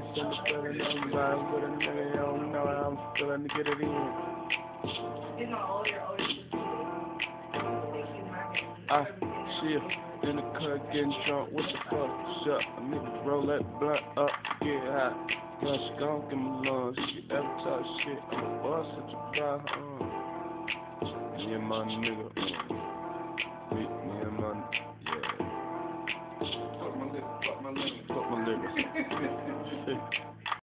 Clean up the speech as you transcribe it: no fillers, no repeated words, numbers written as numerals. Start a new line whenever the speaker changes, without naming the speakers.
send the feeling everybody with a nigga, you don't know how I'm feeling to get it in. Shit, in the cut getting drunk, what the fuck? Shut, a nigga roll that blunt up, get hot. Girl, she gon' give me lunch, she ever talk shit, I'm a boss at your bar, yeah, my nigga.